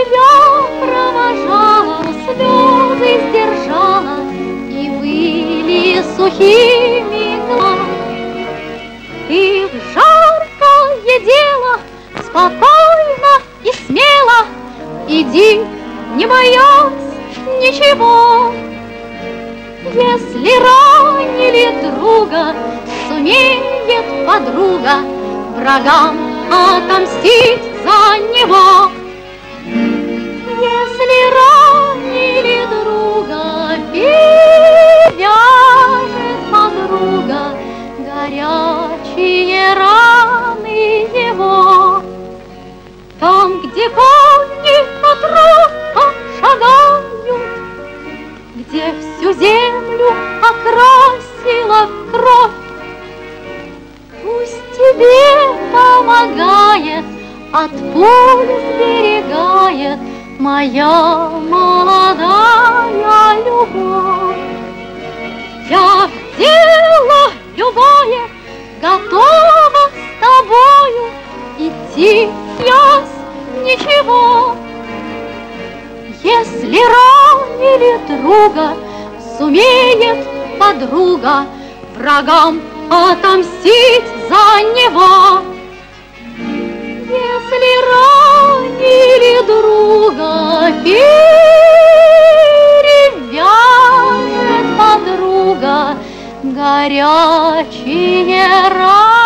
тебя провожала, слезы сдержала, и выли сухими глазами. Ты в жаркое дело спокойно и смело иди, не боясь ничего. Если ранили друга, сумеет подруга врагам отомстить за него. Если ранили друга, перевяжет подруга горячие раны его. Там, где кони по тропам шагают, где всю землю окрасила кровь, пусть тебе помогает, от пуль сберегает моя молодая любовь. Я в дело любое готова с тобою идти, князь, ничего. Если ранили друга, сумеет подруга врагам отомстить за него. Если ранили друга, перевяжет подруга горячие раны.